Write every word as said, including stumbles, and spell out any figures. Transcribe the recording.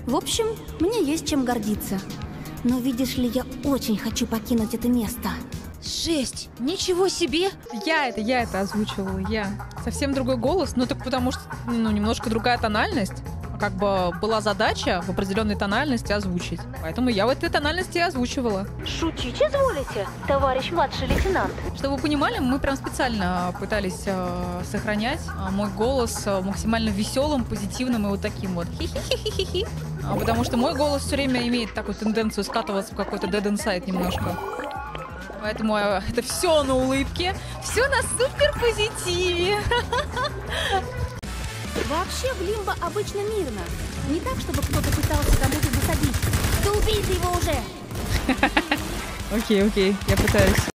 В общем, мне есть чем гордиться. Но видишь ли, я очень хочу покинуть это место. Жесть! Ничего себе! Я это, я это озвучивала, я. Совсем другой голос, ну так потому что, ну, немножко другая тональность. Как бы была задача в определенной тональности озвучить. Поэтому я в этой тональности и озвучивала. Шутить изволите, товарищ младший лейтенант? Чтобы вы понимали, мы прям специально пытались э, сохранять э, мой голос э, максимально веселым, позитивным и вот таким вот. Хи-хи-хи-хи-хи. А, потому что мой голос все время имеет такую тенденцию скатываться в какой-то dead inside немножко. Поэтому э, это все на улыбке, все на супер позитиве. Вообще в Лимбо обычно мирно. Не так, чтобы кто-то пытался кому-то засадить. Да убейте его уже! Окей, окей, я пытаюсь.